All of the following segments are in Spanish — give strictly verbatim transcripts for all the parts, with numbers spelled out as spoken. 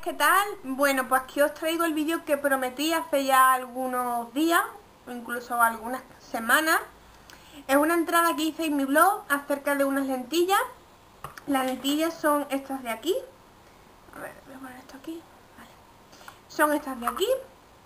¿qué tal? Bueno, pues aquí os traigo el vídeo que prometí hace ya algunos días, o incluso algunas semanas. Es una entrada que hice en mi blog acerca de unas lentillas. Las lentillas son estas de aquí. A ver, voy a poner esto aquí. Vale. Son estas de aquí.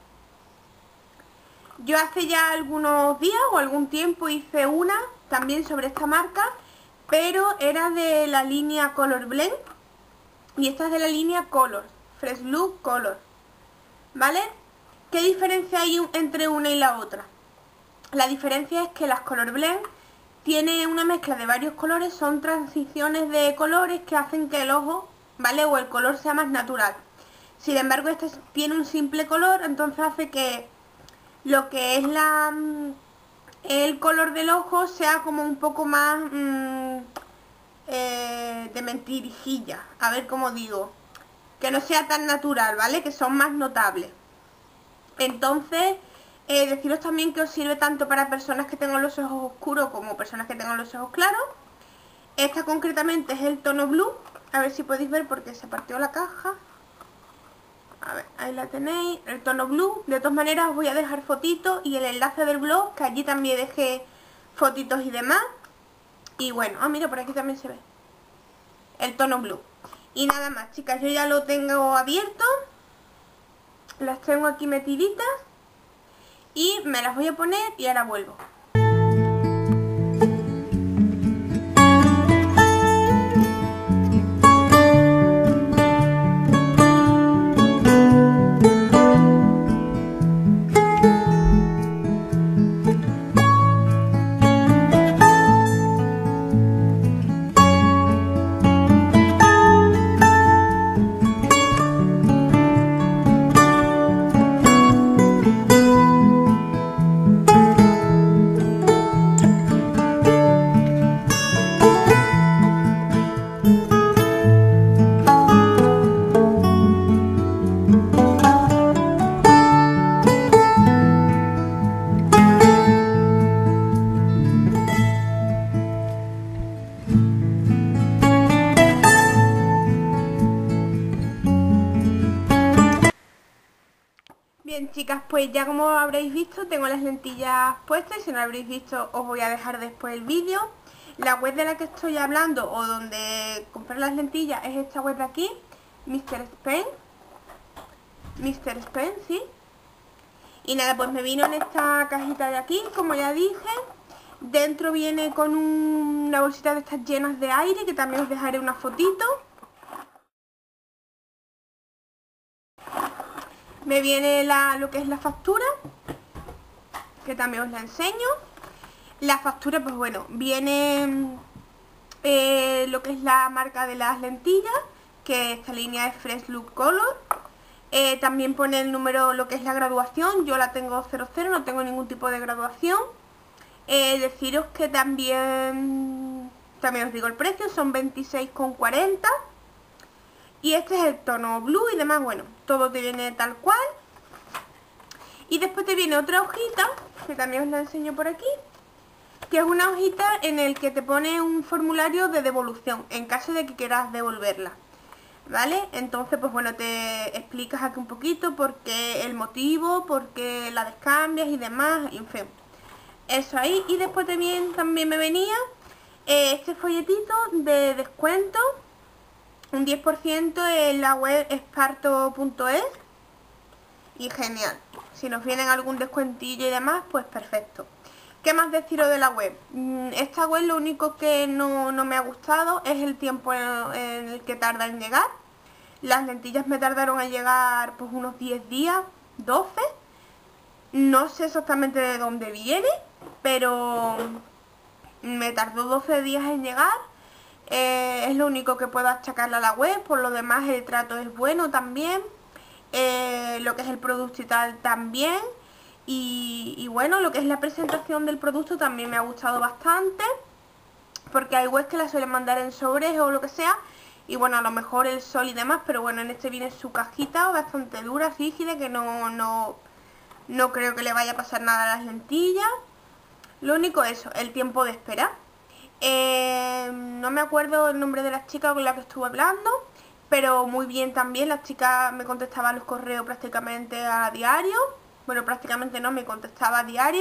Yo hace ya algunos días o algún tiempo hice una también sobre esta marca, pero era de la línea Color Blend y esta es de la línea Color, Fresh Look Color, ¿vale? ¿Qué diferencia hay entre una y la otra? La diferencia es que las Color Blend tienen una mezcla de varios colores, son transiciones de colores que hacen que el ojo, ¿vale? O el color sea más natural. Sin embargo, este tiene un simple color, entonces hace que lo que es la el color del ojo sea como un poco más mmm, eh, de mentirijilla, a ver cómo digo, que no sea tan natural, ¿vale? Que son más notables. Entonces, eh, deciros también que os sirve tanto para personas que tengan los ojos oscuros como personas que tengan los ojos claros. Esta concretamente es el tono blue, a ver si podéis ver porque se partió la caja. A ver, ahí la tenéis, el tono blue. De todas maneras os voy a dejar fotitos y el enlace del blog, que allí también dejé fotitos y demás. Y bueno, ah mira, por aquí también se ve el tono blue. Y nada más, chicas, yo ya lo tengo abierto. Las tengo aquí metiditas y me las voy a poner y ahora vuelvo. Bien, chicas, pues ya como habréis visto tengo las lentillas puestas y si no lo habréis visto os voy a dejar después el vídeo. La web de la que estoy hablando o donde compré las lentillas es esta web de aquí, mister Spen. mister Spen, sí. Y nada, pues me vino en esta cajita de aquí, como ya dije. Dentro viene con un, una bolsita de estas llenas de aire, que también os dejaré una fotito. Me viene la, lo que es la factura, que también os la enseño. La factura, pues bueno, viene eh, lo que es la marca de las lentillas, que esta línea es Fresh Look Color. Eh, también pone el número, lo que es la graduación, yo la tengo cero cero, no tengo ningún tipo de graduación. Eh, deciros que también, también os digo el precio, son veintiséis con cuarenta. Y este es el tono blue y demás, bueno, todo te viene tal cual. Y después te viene otra hojita, que también os la enseño por aquí, que es una hojita en el que te pone un formulario de devolución, en caso de que quieras devolverla, ¿vale? Entonces, pues bueno, te explicas aquí un poquito por qué el motivo, por qué la descambias y demás, en fin. Eso ahí, y después también, también me venía eh, este folletito de descuento, un diez por ciento en la web esparto punto es y genial. Si nos vienen algún descuentillo y demás, pues perfecto. ¿Qué más deciros de la web? Esta web lo único que no, no me ha gustado es el tiempo en, en el que tarda en llegar. Las lentillas me tardaron en llegar pues unos diez días, doce. No sé exactamente de dónde viene, pero me tardó doce días en llegar. Eh, es lo único que puedo achacarle a la web, por lo demás el trato es bueno también, eh, lo que es el producto y tal también, y, y bueno, lo que es la presentación del producto también me ha gustado bastante, porque hay webs que la suelen mandar en sobres o lo que sea, y bueno, a lo mejor el sol y demás, pero bueno, en este viene su cajita bastante dura, rígida, que no, no, no creo que le vaya a pasar nada a las lentillas. Lo único eso, el tiempo de espera. Eh, no me acuerdo el nombre de la chica con la que estuve hablando, pero muy bien también. Las chicas me contestaban los correos prácticamente a diario. Bueno, prácticamente no, me contestaba a diario.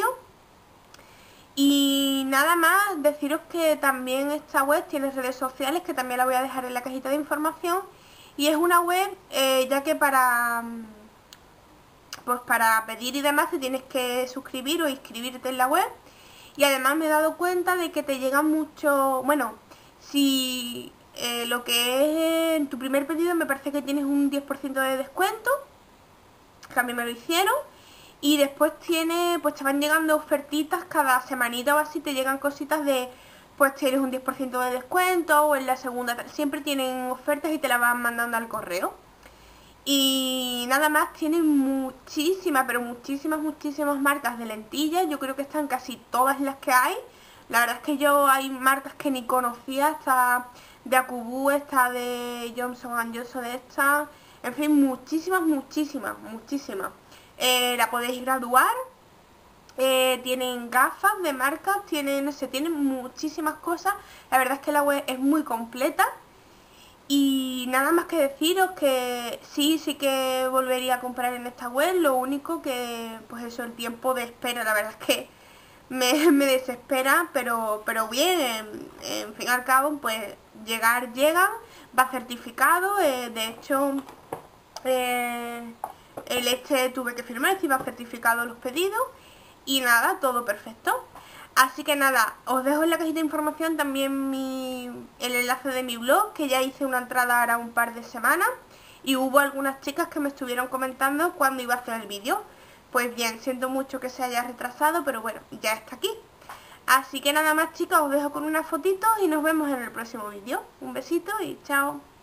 Y nada más, deciros que también esta web tiene redes sociales, que también la voy a dejar en la cajita de información. Y es una web, eh, ya que para, pues para pedir y demás te tienes que suscribir o inscribirte en la web. Y además me he dado cuenta de que te llegan mucho, bueno, si eh, lo que es en tu primer pedido me parece que tienes un diez por ciento de descuento, que a mí me lo hicieron. Y después tiene, pues te van llegando ofertitas cada semanita o así, te llegan cositas de, pues tienes un diez por ciento de descuento o en la segunda, siempre tienen ofertas y te las van mandando al correo. Y nada más, tienen muchísimas, pero muchísimas, muchísimas marcas de lentillas. Yo creo que están casi todas las que hay. La verdad es que yo hay marcas que ni conocía, está de Acubú, está de Johnson and Johnson, esta, en fin, muchísimas, muchísimas, muchísimas. Eh, la podéis graduar, eh, tienen gafas de marcas, tienen, no sé, tienen muchísimas cosas. La verdad es que la web es muy completa. Y nada más que deciros que sí, sí que volvería a comprar en esta web. Lo único que, pues eso, el tiempo de espera, la verdad es que me, me desespera, pero, pero bien, en, en fin y al cabo, pues llegar, llegan, va certificado, eh, de hecho, eh, el este tuve que firmar, si va certificado los pedidos, y nada, todo perfecto. Así que nada, os dejo en la cajita de información también mi, el enlace de mi blog, que ya hice una entrada ahora un par de semanas. Y hubo algunas chicas que me estuvieron comentando cuando iba a hacer el vídeo. Pues bien, siento mucho que se haya retrasado, pero bueno, ya está aquí. Así que nada más chicas, os dejo con una fotito y nos vemos en el próximo vídeo. Un besito y chao.